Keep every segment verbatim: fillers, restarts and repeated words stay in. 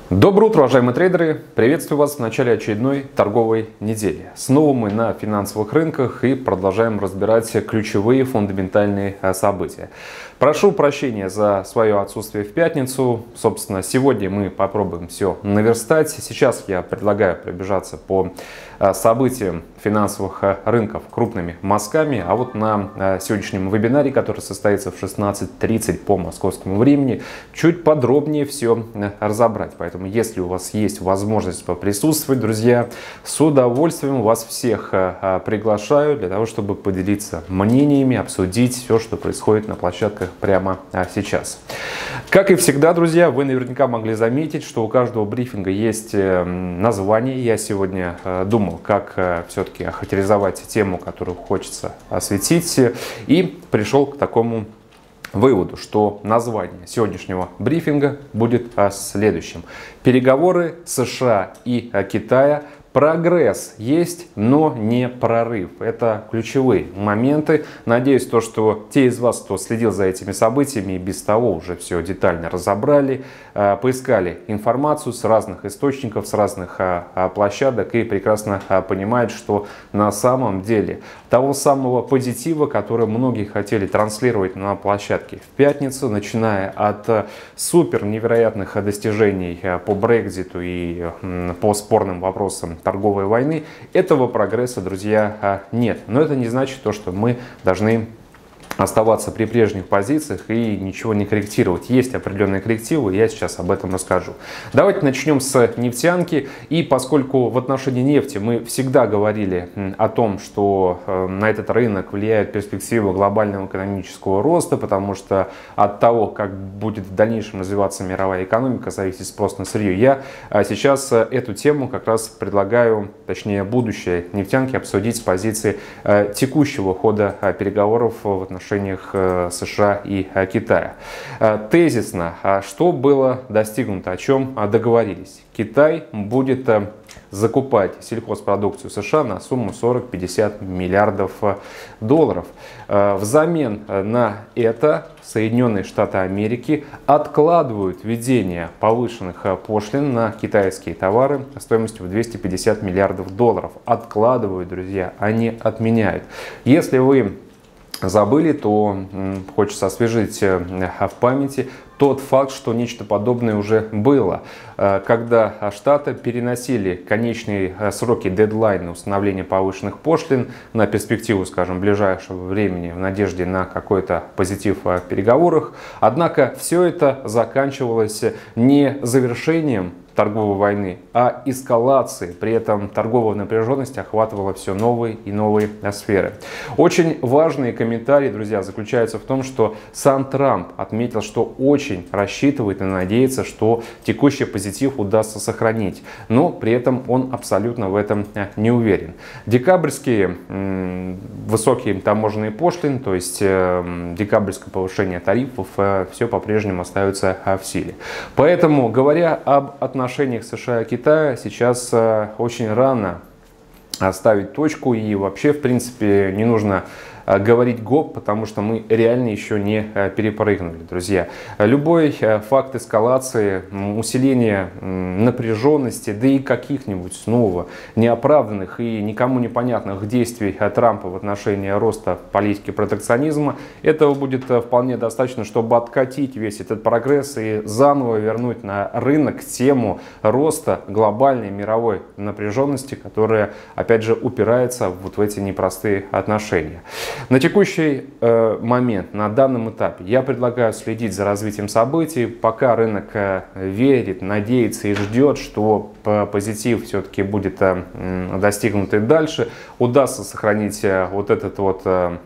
Доброе утро, уважаемые трейдеры! Приветствую вас в начале очередной торговой недели. Снова мы на финансовых рынках и продолжаем разбирать ключевые фундаментальные события. Прошу прощения за свое отсутствие в пятницу. Собственно, сегодня мы попробуем все наверстать. Сейчас я предлагаю пробежаться по событиям финансовых рынков крупными мазками. А вот на сегодняшнем вебинаре, который состоится в шестнадцать тридцать по московскому времени, чуть подробнее все разобрать. Поэтому, если у вас есть возможность поприсутствовать, друзья, с удовольствием вас всех приглашаю для того, чтобы поделиться мнениями, обсудить все, что происходит на площадках прямо сейчас. Как и всегда, друзья, вы наверняка могли заметить, что у каждого брифинга есть название. Я сегодня думал, как все-таки охарактеризовать тему, которую хочется осветить, и пришел к такому выводу, что название сегодняшнего брифинга будет следующим. Переговоры США и Китая. Прогресс есть, но не прорыв. Это ключевые моменты. Надеюсь, то, что те из вас, кто следил за этими событиями и без того уже все детально разобрали, поискали информацию с разных источников, с разных площадок и прекрасно понимают, что на самом деле того самого позитива, который многие хотели транслировать на площадке в пятницу, начиная от супер невероятных достижений по Брекситу и по спорным вопросам торговой войны, этого прогресса, друзья, нет. Но это не значит то, что мы должны оставаться при прежних позициях и ничего не корректировать. Есть определенные коррективы, я сейчас об этом расскажу. Давайте начнем с нефтянки. И поскольку в отношении нефти мы всегда говорили о том, что на этот рынок влияют перспективы глобального экономического роста, потому что от того, как будет в дальнейшем развиваться мировая экономика, зависит спрос на сырье, я сейчас эту тему как раз предлагаю, точнее будущее нефтянки, обсудить с позиции текущего хода переговоров в отношении США и Китая. Тезисно, что было достигнуто, о чем договорились? Китай будет закупать сельхозпродукцию США на сумму сорок-пятьдесят миллиардов долларов. Взамен на это Соединенные Штаты Америки откладывают введение повышенных пошлин на китайские товары стоимостью в двести пятьдесят миллиардов долларов. Откладывают, друзья, а не отменяют. Если вы забыли, то хочется освежить в памяти тот факт, что нечто подобное уже было, когда Штаты переносили конечные сроки, дедлайны установления повышенных пошлин на перспективу, скажем, ближайшего времени в надежде на какой-то позитив в переговорах. Однако все это заканчивалось не завершением торговой войны, а эскалации. При этом торговая напряженность охватывала все новые и новые сферы. Очень важные комментарии, друзья, заключаются в том, что сам Трамп отметил, что очень рассчитывает и надеется, что текущий позитив удастся сохранить. Но при этом он абсолютно в этом не уверен. Декабрьские м, высокие таможенные пошлины, то есть э, декабрьское повышение тарифов, э, все по-прежнему остается э, в силе. Поэтому, говоря об отношениях В отношениях США и Китая сейчас очень рано ставить точку, и вообще, в принципе, не нужно говорить гоп, потому что мы реально еще не перепрыгнули, друзья. Любой факт эскалации, усиления напряженности, да и каких-нибудь снова неоправданных и никому непонятных действий Трампа в отношении роста политики протекционизма, этого будет вполне достаточно, чтобы откатить весь этот прогресс и заново вернуть на рынок тему роста глобальной мировой напряженности, которая, опять же, упирается вот в эти непростые отношения. На текущий э, момент, на данном этапе, я предлагаю следить за развитием событий, пока рынок э, верит, надеется и ждет, что позитив все-таки будет э, достигнут и дальше, удастся сохранить э, вот этот вот э,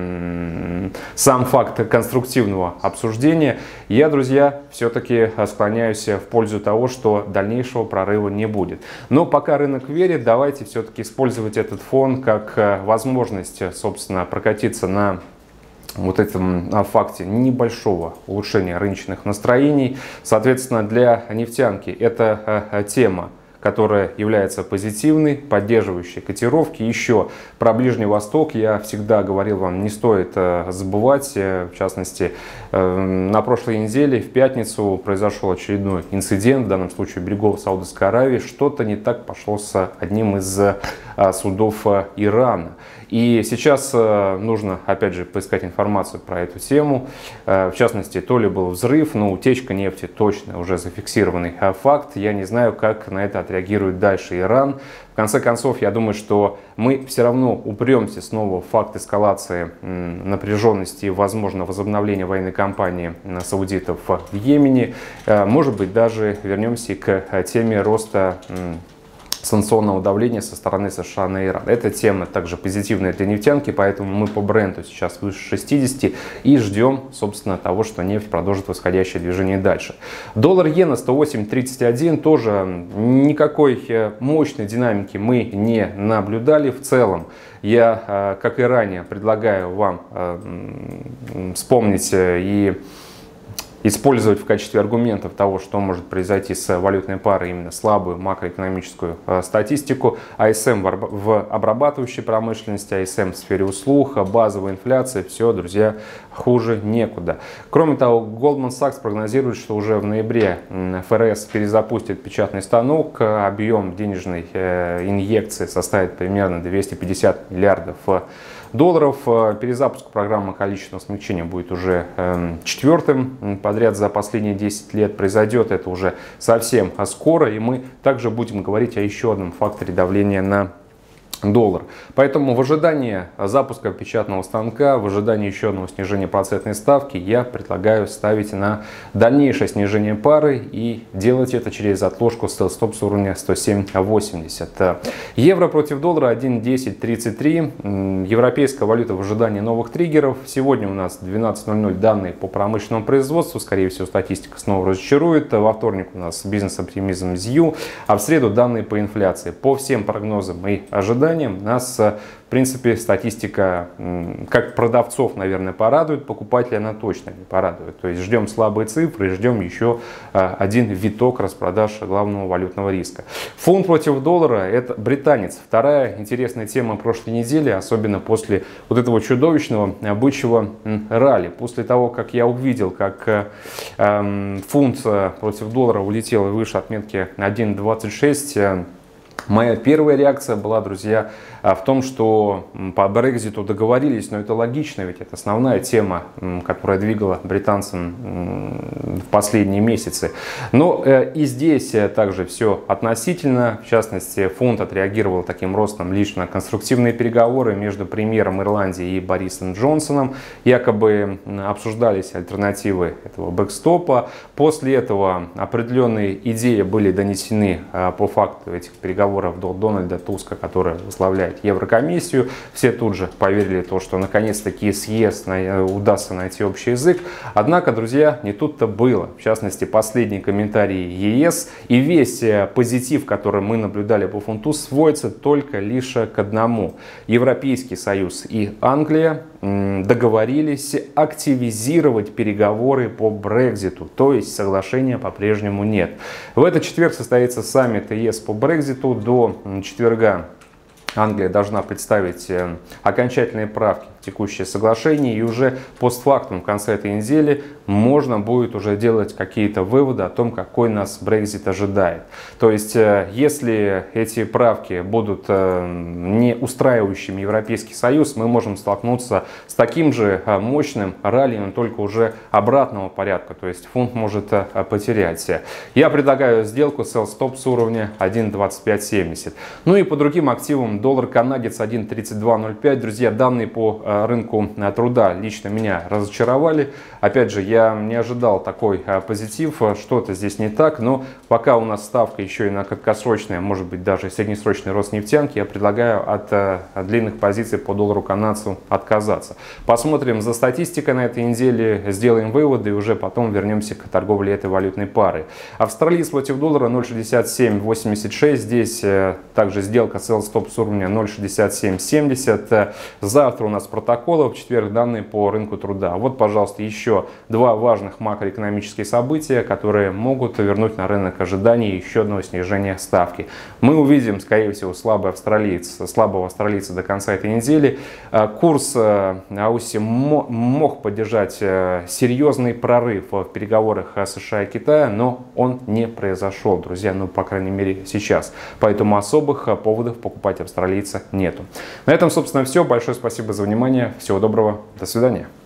э, сам факт конструктивного обсуждения. Я, друзья, все-таки склоняюсь в пользу того, что дальнейшего прорыва не будет. Но пока рынок верит, давайте все-таки использовать этот фон как возможность, собственно, прокатиться на вот этом факте небольшого улучшения рыночных настроений. Соответственно, для нефтянки эта тема, которая является позитивной, поддерживающей котировки. Еще про Ближний Восток я всегда говорил вам, не стоит забывать. В частности, на прошлой неделе, в пятницу, произошел очередной инцидент, в данном случае у берегов Саудовской Аравии. Что-то не так пошло с одним из судов Ирана. И сейчас нужно, опять же, поискать информацию про эту тему. В частности, то ли был взрыв, но утечка нефти точно уже зафиксированный факт. Я не знаю, как на это отреагирует дальше Иран. В конце концов, я думаю, что мы все равно упремся снова в факт эскалации напряженности и, возможно, возобновления военной кампании саудитов в Йемене. Может быть, даже вернемся к теме роста санкционного давления со стороны США на Иран. Эта тема также позитивная для нефтянки, поэтому мы по бренду сейчас выше шестидесяти и ждем, собственно, того, что нефть продолжит восходящее движение дальше. Доллар-иена сто восемь тридцать один, тоже никакой мощной динамики мы не наблюдали. В целом, я, как и ранее, предлагаю вам вспомнить и использовать в качестве аргументов того, что может произойти с валютной парой, именно слабую макроэкономическую э, статистику, эй эс эм в, в обрабатывающей промышленности, эй эс эм в сфере услуг, базовая инфляция, все, друзья, хуже некуда. Кроме того, Goldman Sachs прогнозирует, что уже в ноябре эф эр эс перезапустит печатный станок, объем денежной э, инъекции составит примерно двести пятьдесят миллиардов долларов. Перезапуск программы количественного смягчения будет уже э, четвертым подряд за последние десять лет. Произойдет это уже совсем скоро, и мы также будем говорить о еще одном факторе давления на доллар. Поэтому в ожидании запуска печатного станка, в ожидании еще одного снижения процентной ставки, я предлагаю ставить на дальнейшее снижение пары и делать это через отложку sell-stop с уровня сто семь восемьдесят. Евро против доллара один десять тридцать три. Европейская валюта в ожидании новых триггеров. Сегодня у нас двенадцать ноль ноль данные по промышленному производству. Скорее всего, статистика снова разочарует. Во вторник у нас бизнес-оптимизм ЗИУ, а в среду данные по инфляции. По всем прогнозам и ожиданиям нас, в принципе, статистика как продавцов, наверное, порадует, покупателя она точно не порадует. То есть ждем слабые цифры, ждем еще один виток распродаж главного валютного риска. Фунт против доллара — это британец. Вторая интересная тема прошлой недели, особенно после вот этого чудовищного бычьего ралли. После того, как я увидел, как фунт против доллара улетел выше отметки один двадцать шесть, моя первая реакция была, друзья, в том, что по Брекситу договорились, но это логично, ведь это основная тема, которая двигала британцам в последние месяцы. Но и здесь также все относительно. В частности, фунт отреагировал таким ростом лишь на конструктивные переговоры между премьером Ирландии и Борисом Джонсоном. Якобы обсуждались альтернативы этого бэкстопа. После этого определенные идеи были донесены по факту этих переговоров до Дональда Туска, который возглавляет Еврокомиссию. Все тут же поверили в то, что наконец-таки съезд удастся найти общий язык. Однако, друзья, не тут-то было. В частности, последний комментарий ЕС и весь позитив, который мы наблюдали по фунту, сводится только лишь к одному. Европейский Союз и Англия договорились активизировать переговоры по Брекситу, то есть соглашения по-прежнему нет. В этот четверг состоится саммит ЕС по Брекситу. До четверга Англия должна представить окончательные правки в текущее соглашение, и уже постфактум в конце этой недели можно будет уже делать какие-то выводы о том, какой нас Брексит ожидает. То есть, если эти правки будут не устраивающими Европейский Союз, мы можем столкнуться с таким же мощным ралли, но только уже обратного порядка, то есть фунт может потерять. Я предлагаю сделку sell-stop с уровня один двадцать пять семьдесят. Ну и по другим активам доллар канадец один тридцать два ноль пять. Друзья, данные по рынку труда лично меня разочаровали. Опять же, я не ожидал такой позитив, что-то здесь не так, но пока у нас ставка еще и на краткосрочный, может быть даже среднесрочный рост нефтянки, я предлагаю от, от длинных позиций по доллару канадцу отказаться. Посмотрим за статистикой на этой неделе, сделаем выводы и уже потом вернемся к торговле этой валютной пары. Австралиец против доллара ноль шестьдесят семь восемьдесят шесть. Здесь также сделка sell-stop с уровня уровня ноль шестьдесят семь семьдесят. Завтра у нас протоколы, в четверг данные по рынку труда. Вот, пожалуйста, еще два важных макроэкономических события, которые могут вернуть на рынок ожиданий еще одного снижения ставки. Мы увидим, скорее всего, слабый австралиец, слабого австралийца до конца этой недели. Курс АУСи мог поддержать серьезный прорыв в переговорах США и Китая, но он не произошел, друзья, ну, по крайней мере, сейчас. Поэтому особых поводов покупать австралийца нету. На этом, собственно, все. Большое спасибо за внимание. Всего доброго. До свидания.